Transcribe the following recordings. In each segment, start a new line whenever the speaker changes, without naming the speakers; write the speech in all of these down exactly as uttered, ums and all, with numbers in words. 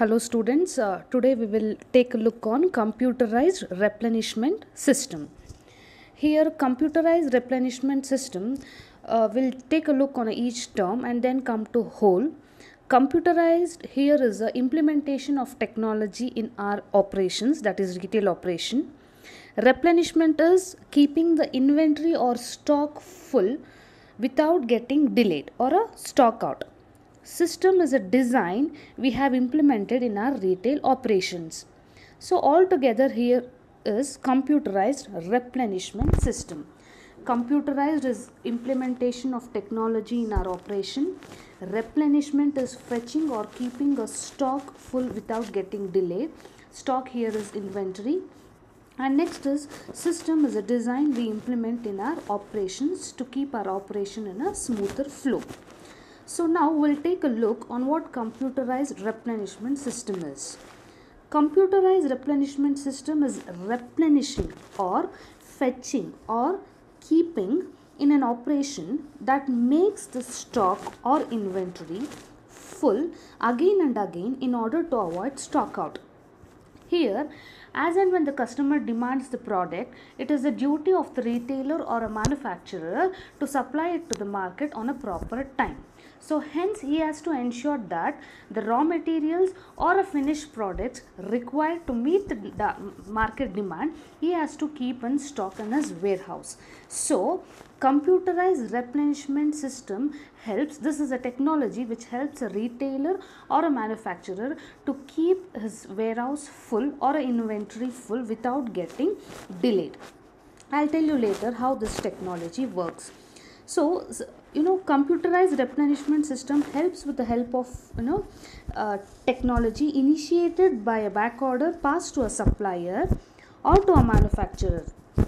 Hello students, uh, today we will take a look on computerized replenishment system. Here computerized replenishment system uh, will take a look on each term and then come to whole. Computerized here is the implementation of technology in our operations, that is retail operation. Replenishment is keeping the inventory or stock full without getting delayed or a stock out. System is a design we have implemented in our retail operations. So altogether here is computerized replenishment system. Computerized is implementation of technology in our operation. Replenishment is fetching or keeping a stock full without getting delayed. Stock here is inventory. And next is system is a design we implement in our operations to keep our operation in a smoother flow. So now we'll take a look on what computerized replenishment system is. Computerized replenishment system is replenishing or fetching or keeping in an operation that makes the stock or inventory full again and again in order to avoid stock out. Here, as and when the customer demands the product, it is the duty of the retailer or a manufacturer to supply it to the market on a proper time. So hence he has to ensure that the raw materials or a finished product required to meet the market demand, he has to keep in stock in his warehouse. So computerized replenishment system helps, this is a technology which helps a retailer or a manufacturer to keep his warehouse full or an inventory full without getting delayed. I'll tell you later how this technology works. So, you know, computerized replenishment system helps with the help of, you know, uh, technology initiated by a back order passed to a supplier or to a manufacturer.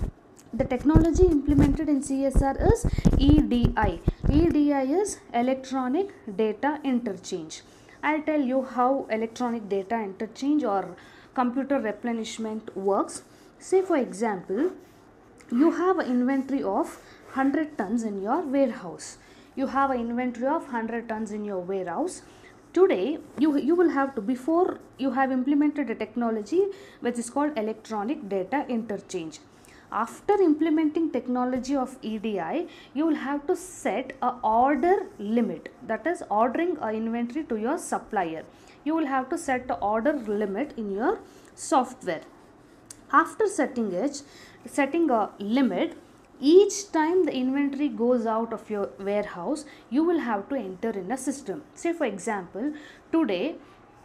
The technology implemented in C S R is E D I. E D I is electronic data interchange. I'll tell you how electronic data interchange or computer replenishment works. Say for example, you have an inventory of one hundred tons in your warehouse. You have an inventory of one hundred tons in your warehouse. Today, you, you will have to, before you have implemented a technology which is called electronic data interchange. After implementing technology of E D I, you will have to set a order limit, that is ordering a inventory to your supplier. You will have to set the order limit in your software. After setting it, setting a limit, each time the inventory goes out of your warehouse, you will have to enter in a system. Say for example, today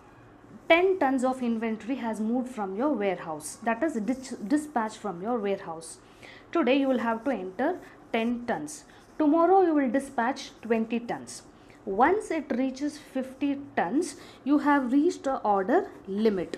ten tons of inventory has moved from your warehouse, that is dis dispatched from your warehouse. Today you will have to enter ten tons. Tomorrow you will dispatch twenty tons. Once it reaches fifty tons, you have reached the order limit.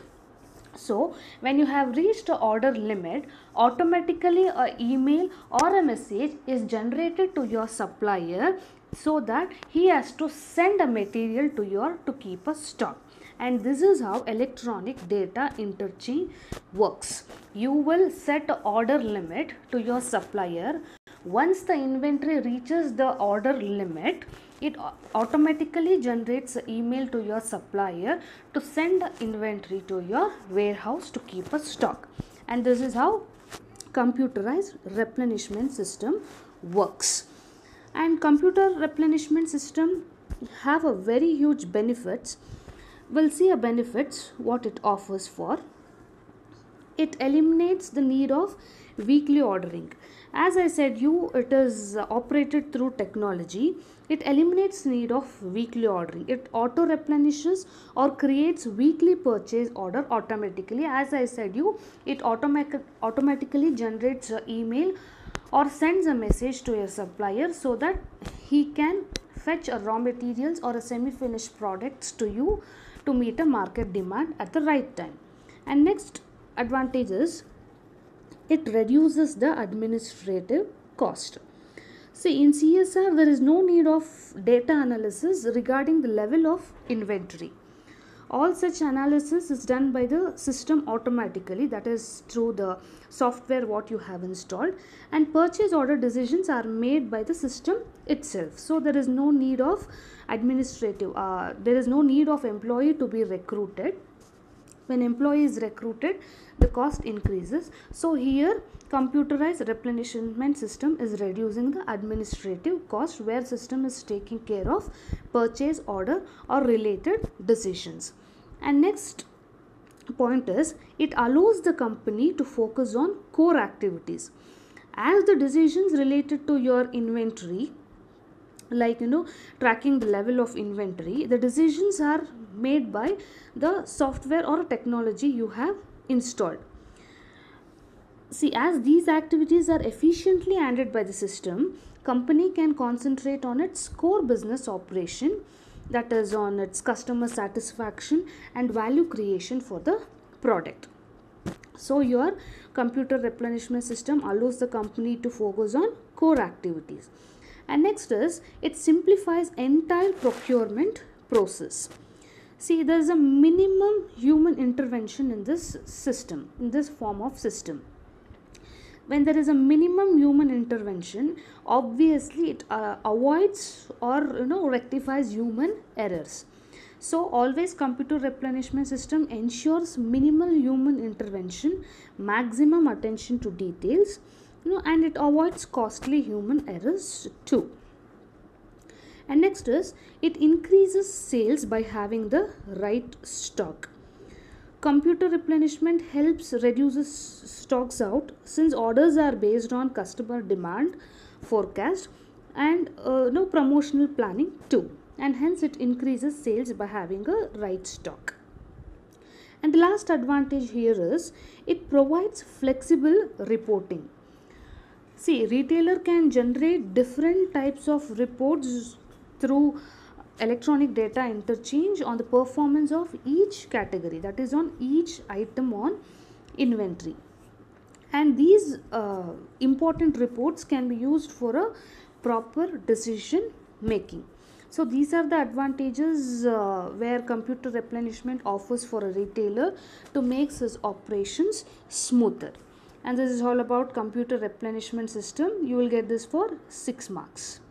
So when you have reached the order limit, automatically an email or a message is generated to your supplier so that he has to send a material to your to keep a stock. And this is how electronic data interchange works. You will set an order limit to your supplier. Once the inventory reaches the order limit, it automatically generates an email to your supplier to send the inventory to your warehouse to keep a stock. And this is how computerized replenishment system works. And computer replenishment system have a very huge benefits. We'll see a benefits, what it offers for. It eliminates the need of weekly ordering. As I said you, it is operated through technology. It eliminates the need of weekly ordering. It auto replenishes or creates weekly purchase order automatically. As I said you, it automatic automatically generates an email or sends a message to your supplier so that he can fetch a raw materials or a semi-finished products to you to meet a market demand at the right time. And next advantage is it reduces the administrative cost. See, in C S R there is no need of data analysis regarding the level of inventory. All such analysis is done by the system automatically, that is through the software what you have installed, and purchase order decisions are made by the system itself. So there is no need of administrative, uh, there is no need of employee to be recruited. When employee is recruited, the cost increases. So here computerized replenishment system is reducing the administrative cost, where system is taking care of purchase order or related decisions. And next point is, it allows the company to focus on core activities. As the decisions related to your inventory, like you know tracking the level of inventory, the decisions are made by the software or technology you have installed. See, as these activities are efficiently handled by the system, company can concentrate on its core business operation, that is on its customer satisfaction and value creation for the product. So your computer replenishment system allows the company to focus on core activities. And next is, it simplifies entire procurement process. See, there is a minimum human intervention in this system, in this form of system. When there is a minimum human intervention, obviously it uh, avoids or you know rectifies human errors. So always computer replenishment system ensures minimal human intervention, maximum attention to details, you know, and it avoids costly human errors too. And next is, it increases sales by having the right stock. Computer replenishment helps reduces stocks out, since orders are based on customer demand forecast and uh, no promotional planning too, and hence it increases sales by having a right stock. And the last advantage here is, it provides flexible reporting. See, retailer can generate different types of reports through electronic data interchange on the performance of each category, that is on each item on inventory. And these uh, important reports can be used for a proper decision making. So these are the advantages uh, where computer replenishment offers for a retailer to make his operations smoother. And this is all about computer replenishment system. You will get this for six marks.